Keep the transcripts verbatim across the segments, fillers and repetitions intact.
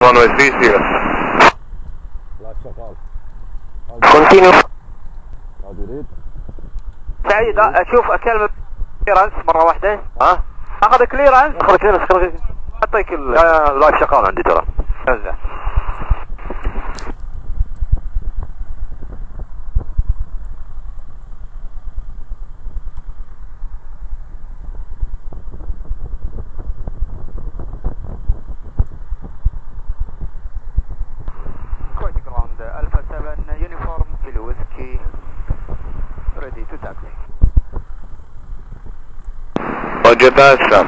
runway three zero. لا شغال. كونتينيو. هذا يريد. سعيد اشوف اكلمك كليرنس مرة واحدة. ها؟ اخذ كليرنس. اخذ كليرنس خليك. اعطيك ال لا لايف شغال عندي ترى. زين. Alpha seven uniform kilo whiskey ready to taxi. Roger that, sir.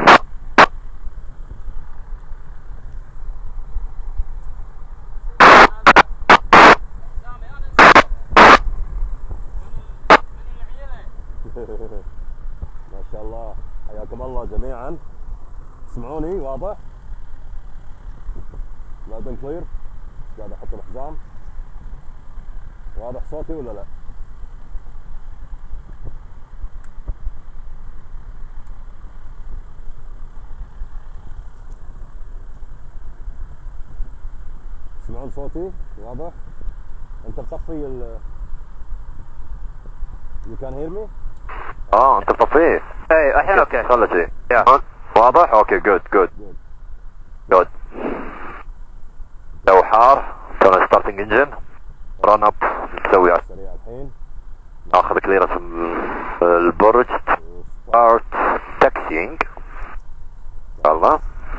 ما شاء الله، حياكم الله جميعا. تسمعوني واضح؟ لاود اند كلير. قاعد احط الحزام. واضح صوتي ولا لا؟ تسمعون صوتي؟ واضح؟ انت مطفي ال You can hear me؟ اه انت مطفيه؟ اي الحين اوكي. خلتي. Yeah. واضح؟ اوكي جود جود جود. لو حار ترى ستارتنج انجن رن اب نسوي سريع الحين. ناخذ كليرنس البرج ستارت تاكسينج. يلا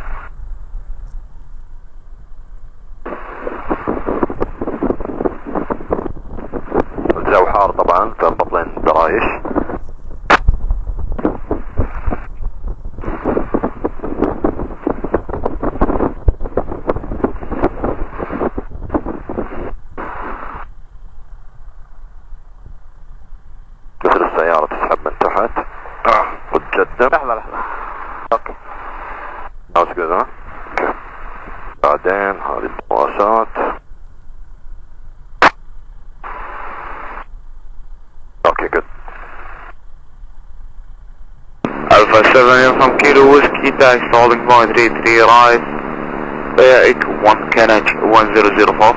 الجو حار طبعا فمبطلين درايش. مثل السيارة تسحب من تحت اه وتجدم. لحظة لحظة. اوكي. ناس كذا. اوكي. بعدين هذه البواسات. اوكي جود. Alpha seven from Kilo Whiskey taxi holding point three three right. Air Echo one K N H one zero zero four.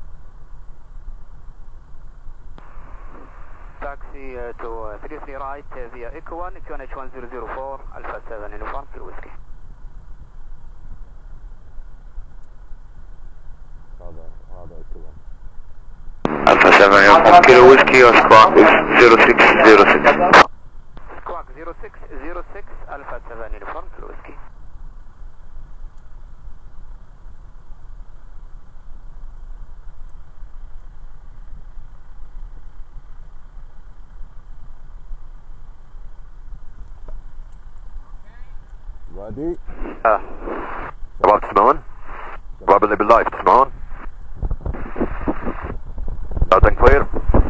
Taxi uh, to uh, three three right uh, via Echo one K N H one zero zero four Alpha seven uniform Kilo Whiskey. هذا هذا كذا. Alpha seven from Kilo Whiskey your squawk is zero six zero six. Squawk zero six zero six Alpha seven uniform Kilo Whiskey. Ready? اه شباب تسمعون؟ شباب اللي باللايف تسمعون؟ loud and clear.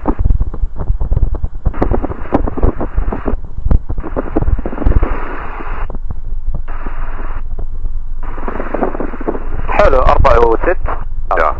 حلو أربعة وست. يا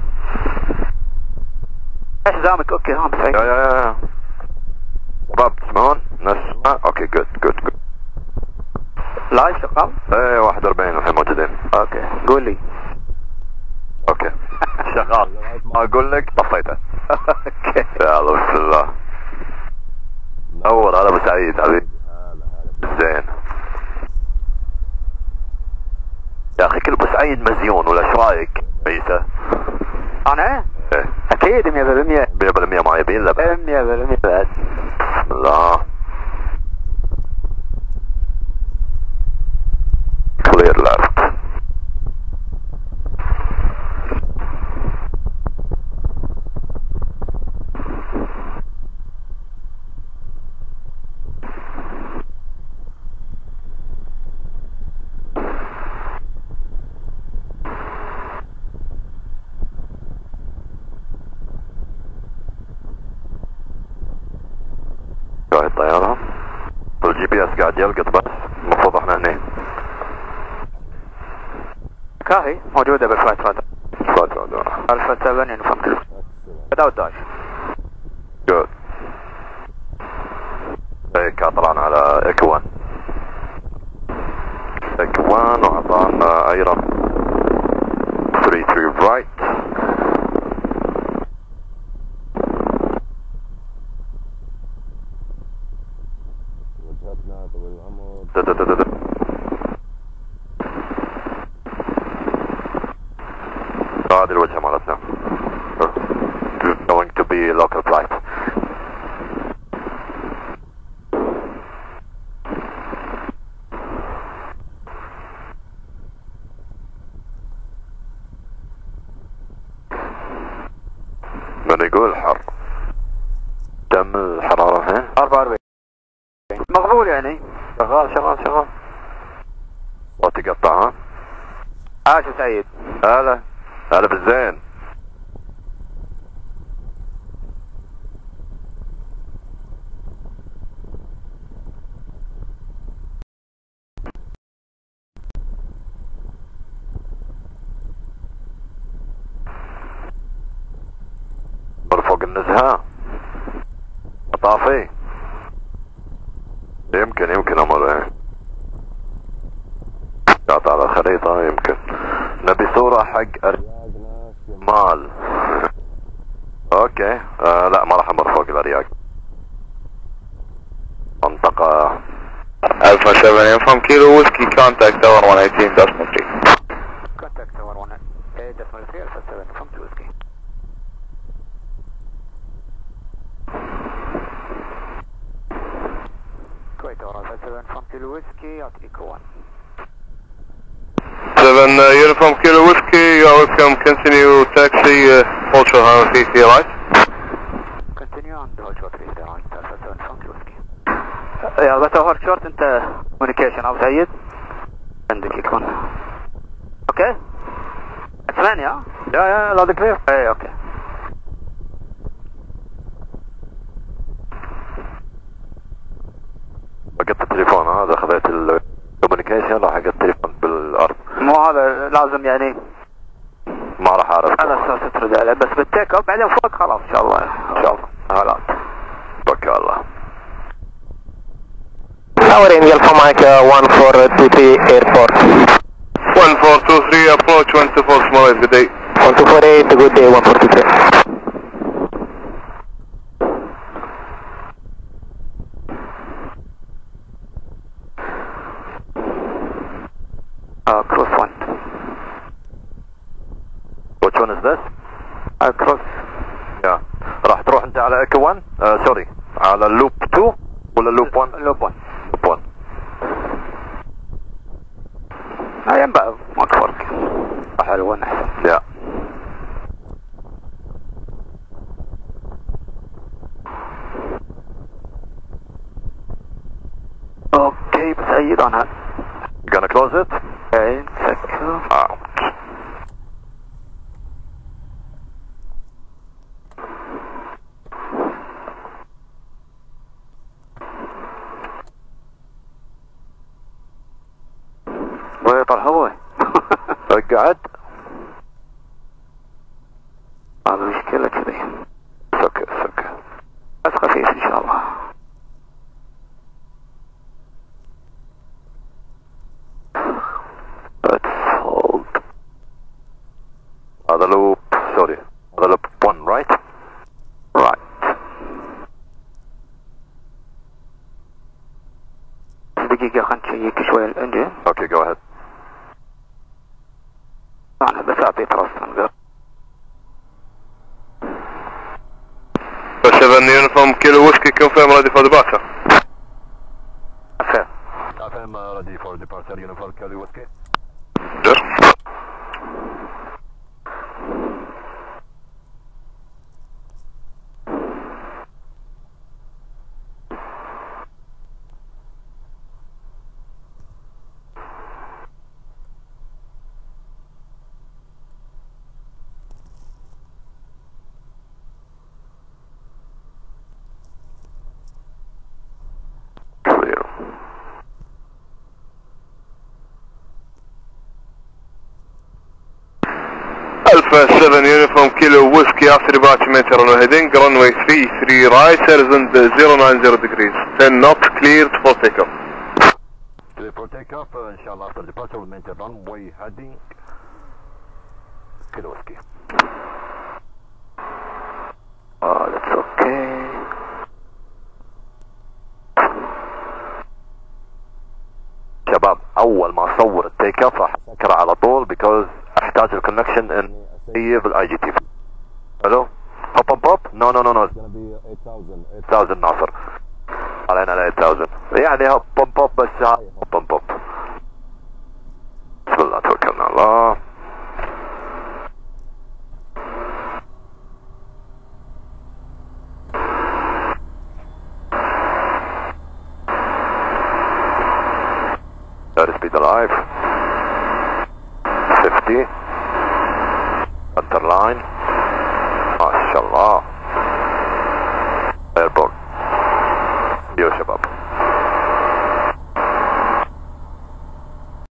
حزامك اوكي ها بسعيد. يا يا يا شباب تسمعون؟ نسمع؟ اوكي جود جود جود. لايف شغال؟ ايه واحد وأربعين الحين موجودين. اوكي قول لي. اوكي شغال. ما اقول لك طفيته. اوكي. يلا بسم الله. نور هلا ابو سعيد حبيبي. هلا هلا. زين. يا اخي كل ابو سعيد مزيون ولا ايش رايك عيسى؟ انا؟ ايه اكيد مية بالمية. مية بالمية ما يبين له بعد. مية بالمية بس. بسم الله. كلير ليفت. شوي الطيارة والجي بي اس قاعد يلقط بس المفروض احنا هني. كاهي موجودة بالفلايت رادار. فلايت رادار. ألفا سبعة يونيفورم كيلو. without dash. جود. هيك طلعنا على ايكو واحد. ايكو واحد وعطانا ايرون ثلاثة ثلاثة هذه الوجهة مالتنا. Going to be local flight. من يقول حر؟ كم الحرارة هنا؟ أربعة وأربعين. مقبول يعني. شغال شغال شغال. صوتي قطع ها؟ عاش سعيد. هلا هلا بالزين. فوق النزهة مطافي. يمكن يمكن امر ايه قاطع على الخريطة. يمكن نبي صورة حق ارياق مال. اوكي آه لا ما راح امر فوق الارياق. منطقة Alpha seven inform Kilo Whiskey contact tower one eighteen decimal three. Contact tower one eighteen decimal three Alpha seven from Kilo Whiskey. Kuwait tower Alpha seven from Kilo Whiskey at Echo one. seven uh, uniform Kilo Whiskey, you are welcome. Continue taxi uh, Vulture House three three right. Continue on the Vulture three three right Alpha seven from Kilo Whiskey. يا بس اوفر شورت انت كوميونيكيشن ابو سعيد عندك يكون. اوكي اسمعني ها؟ يا يا لا كلير. اي اوكي. فقدت التليفون هذا خذيت الكوميونيكيشن راح اقعد التليفون بالارض. مو هذا لازم يعني ما راح اعرف على اساس ترد عليه بس بالتيك اوف بعدين فوق خلاص ان شاء الله ان شاء الله. هلا توكل على الله. Tower Angel from Mike uh, one four two three airport. one four two three approach one two four small eight, good day. one two four eight, good day, one four two three. uh, cross one. Which one is this? uh, cross. يا راح تروح انت على ايكو واحد آه سوري على اللوب اثنين ولا لوب واحد؟ لوب واحد. لوب واحد. هاي بقى ماك فرق. حلوة احسن. يا اوكي بسعيد انا. gonna close it. اي سكر. out. ويطلع هو. اقعد. هذا مشكلة كذي. سكر سكر. بس خفيف ان شاء الله. Let's hold. هذا لوب سوري هذا لوب واحد right؟ right. دقيقة خلنا نشيك شوي الانجن. اوكي جو اهيد. انا بس اعطي ترسم. seven uniform Kilo Whiskey confirm ready for departure. Okay. I'm uh, ready for departure uniform Kilo Whiskey. Sure. Alpha seven uniform Kilo Whiskey after departure maintain on heading runway three three right horizon zero nine zero degrees ten knots cleared for takeoff. Clear for takeoff uh, inshallah after departure we'll maintain runway heading Kilo Whiskey. Oh, that's okay. شباب اول ما اصور التيك اوف راح اسكر على طول because احتاج الكونكشن ان هي بالاي جي تي. الو هوب هوب هوب نو نو نو نو It's gonna be eight thousand. eight thousand ناصر علينا ال eight thousand يعني هوب هوب هوب بس هاي هوب هوب هوب. بسم الله توكلنا على الله. Third speed alive. fifty. Center line. ما شاء الله.